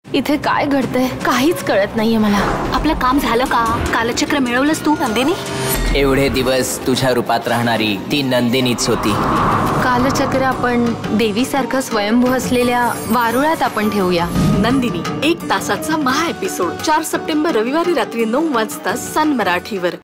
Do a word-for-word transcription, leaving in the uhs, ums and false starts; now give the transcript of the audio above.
इथे काय घडतंय काहीच कळत नाहीये मला। आपलं काम झालं का? कालचक्र मिळवलंस तू नंदिनी? एवढे दिवस तुझ्या रूपात राहणारी ती नंदिनीच होती। कालचक्र आपण देवीसारखं स्वयंभू असलेल्या वारुळात आपण ठेवूया। नंदिनी एक तासाचा महा एपिसोड चार सप्टेंबर रविवारी रात्री नऊ वाजता सन मराठीवर।